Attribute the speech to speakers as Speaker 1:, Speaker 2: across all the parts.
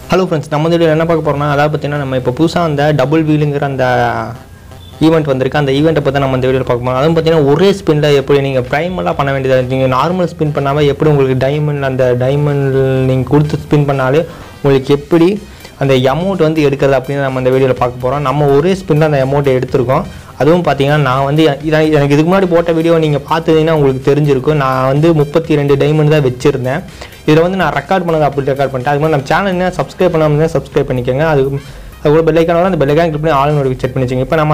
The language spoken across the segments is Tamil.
Speaker 1: ஹலோ ஃப்ரெண்ட்ஸ், நம்ம இதில் என்ன பார்க்க போகிறோம்னா, அதாவது பார்த்தீங்கன்னா நம்ம இப்போ புதுசாக அந்த டபுள் வீலுங்கிற அந்த ஈவெண்ட் வந்திருக்கு. அந்த ஈவெண்ட்டை பற்றி நம்ம இந்த வீடியோவில் பார்க்க போகிறோம். அதுவும் பார்த்தீங்கன்னா ஒரே ஸ்பின்னில் எப்படி நீங்கள் ப்ரைமெல்லாம் பண்ண வேண்டியது, நீங்கள் நார்மல் ஸ்பின் பண்ணாமல் எப்படி உங்களுக்கு டைமண்ட் நீங்கள் கொடுத்து ஸ்பின் பண்ணாலே உங்களுக்கு எப்படி அந்த அமௌண்ட் வந்து எடுக்கிறது அப்படின்னு நம்ம இந்த வீடியோவில் பார்க்க போகிறோம். நம்ம ஒரே ஸ்பின்னில் அந்த அமௌண்ட்டை எடுத்திருக்கோம். அதுவும் பார்த்தீங்கன்னா நான் வந்து எனக்கு இதுக்கு முன்னாடி போட்ட வீடியோ நீங்கள் பார்த்தீங்கன்னா உங்களுக்கு தெரிஞ்சிருக்கும். நான் வந்து 32 டைமண்ட் தான் வச்சுருந்தேன். இதில் வந்து நான் ரெக்கார்ட் பண்ணது அப்படி ரெக்கார்ட் பண்ணிட்டேன். அது மாதிரி நம்ம சேனல் என்ன சப்ஸ்கிரைப் பண்ணாமல் சப்ஸ்கிரைப் பண்ணிக்கோங்க. அது கூட பெல்லைக்கான அந்த பெல்லைக்கான கிளிக் பண்ணி ஆல் நோட்டிஃபிகேஷன் செட் பண்ணி வச்சுங்க. இப்போ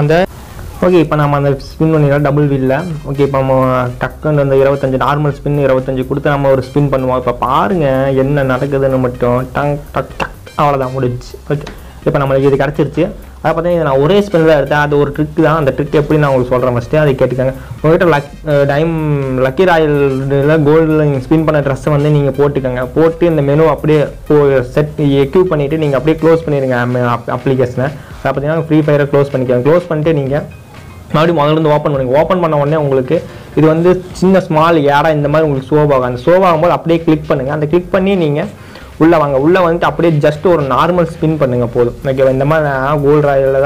Speaker 1: நம்ம அந்த ஸ்பின் பண்ணிடலாம் டபுள் வீலில். ஓகே, இப்போ நம்ம டக்குன்னு அந்த 25 நார்மல் ஸ்பின் 25 கொடுத்து நம்ம ஒரு ஸ்பின் பண்ணுவோம். இப்போ பாருங்கள் என்ன நடக்குதுன்னு மட்டும். டக் அவ்வளோதான், முடிஞ்சிச்சு. ஓகே, இப்போ நம்மளுக்கு இது கிடச்சிருச்சு. அதை பார்த்தீங்கன்னா நான் ஒரே ஸ்பின்னில் எடுத்தேன். அது ஒரு ட்ரிக் தான். அந்த ட்ரிக் எப்படி நான் உங்களுக்கு சொல்கிறேன் ஃபஸ்ட்டு, அதை கேட்டுக்காங்க. உங்கள்கிட்ட லக்கி ராயலில் கோல்டில் நீங்கள் ஸ்பின் பண்ண ட்ரெஸ்ஸை வந்து நீங்கள் போட்டுக்கோங்க. போட்டு இந்த மெனு அப்படியே செட் எக்யூப் பண்ணிவிட்டு நீங்கள் அப்படியே க்ளோஸ் பண்ணிடுங்க அப்ளிகேஷனை. அதை பார்த்தீங்கன்னா ஃப்ரீ ஃபயரை க்ளோஸ் பண்ணிக்கோங்க. க்ளோஸ் பண்ணிட்டு நீங்கள் மறுபடியும் முதல்ல ஓப்பன் பண்ணுங்கள். ஓப்பன் பண்ண உடனே உங்களுக்கு இது வந்து சின்ன ஸ்மால் ஏடா இந்த மாதிரி உங்களுக்கு ஷோவாகும். அந்த ஷோவாகும்போது அப்படியே கிளிக் பண்ணுங்கள். அந்த கிளிக் பண்ணி நீங்கள் உள்ளே வாங்க. உள்ளே வந்துட்டு அப்படியே ஜஸ்ட் ஒரு நார்மல் ஸ்பின் பண்ணுங்கள் போதும். ஓகேவா? இந்த மாதிரி நான் கோல்டு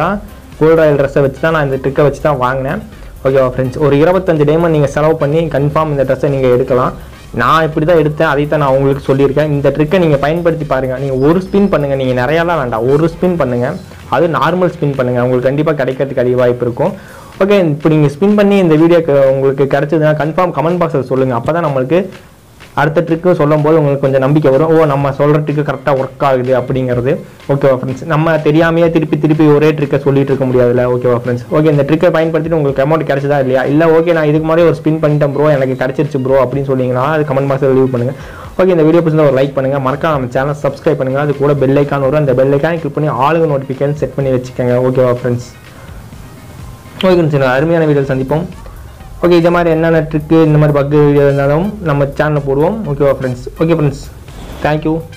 Speaker 1: ராயல் ட்ரெஸ்ஸை வச்சு தான் நான் இந்த ட்ரிக்கை வச்சு தான் வாங்கினேன். ஓகேவா ஃப்ரெண்ட்ஸ்? ஒரு 25 டைமண்ட் நீங்கள் செலவு பண்ணி கன்ஃபார்ம் இந்த ட்ரெஸ்ஸை நீங்கள் எடுக்கலாம். நான் இப்படி தான் எடுத்தேன், அதை தான் நான் உங்களுக்கு சொல்லியிருக்கேன். இந்த ட்ரிக்கை நீங்கள் பயன்படுத்தி பாருங்கள். நீங்கள் ஒரு ஸ்பின் பண்ணுங்கள், நீங்கள் நிறையாலாம் வேண்டாம், ஒரு ஸ்பின் பண்ணுங்கள். அது நார்மல் ஸ்பின் பண்ணுங்கள், உங்களுக்கு கண்டிப்பாக கிடைக்கிறதுக்கு அதிக வாய்ப்பு இருக்கும். ஓகே, இப்போ நீங்கள் ஸ்பின் பண்ணி இந்த வீடியோக்கு உங்களுக்கு கிடச்சதுன்னா கன்ஃபார்ம் கமெண்ட் பாக்ஸில் சொல்லுங்கள். அப்போ தான் நம்மளுக்கு அடுத்த ட்ரிக்கு சொல்லும் போது உங்களுக்கு கொஞ்சம் நம்பிக்கை வரும். நம்ம சொல்கிற ட்ரிக்கு கரெக்டாக ஒர்க் ஆகுது அப்படிங்கிறது. ஓகேவா ஃப்ரெண்ட்ஸ்? நம்ம தெரியாமையே திருப்பி ஒரே ட்ரிக்கை சொல்லிட்டு இருக்க முடியாதுல்ல. ஓகேவா ஃப்ரெண்ட்ஸ்? ஓகே, இந்த ட்ரிக்கை பயன்படுத்திட்டு உங்களுக்கு அமௌண்ட் கிடைச்சதா இல்லையா? இல்லை ஓகே நான் இதுக்கு மாதிரி ஒரு ஸ்பின் பண்ணிட்டேன் ப்ரோ, எனக்கு கிடச்சிருச்சு ப்ரோ அப்படின்னு சொன்னீங்கன்னா அது கமெண்ட் பாக்ஸில் லீவ் பண்ணுங்கள். ஓகே, இந்த வீடியோ பிடிச்சா ஒரு லைக் பண்ணுங்கள். மறக்காம நம்ம சேனல் சப்ஸ்கிரைப் பண்ணுங்கள். அது கூட பெல் ஐக்கான் வரும். அந்த பெல் ஐக்கான் கிளிக் பண்ணி ஆளுங்க நோட்டிஃபிகேஷன் செட் பண்ணி வச்சுக்கோங்க. ஓகேவா ஃப்ரெண்ட்ஸ்? ஓகே ஃப்ரெண்ட்ஸ், அருமையான வீடியோ சந்திப்போம். ஓகே, இது மாதிரி என்னென்ன ட்ரிக்கு இந்த மாதிரி பக்கு வீடியோ இருந்தாலும் நம்ம சேனலில் போடுவோம். ஓகேவா ஃப்ரெண்ட்ஸ்? Okay friends, thank you.